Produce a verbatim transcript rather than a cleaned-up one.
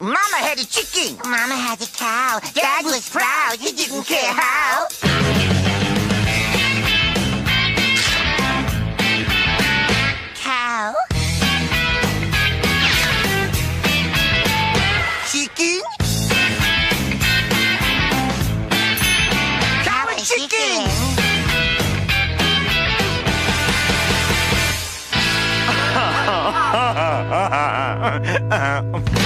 Mama had a chicken. Mama had a cow. Dad was proud. He didn't care how. Cow. Chicken. Cow and chicken. Ha ha ha ha ha ha.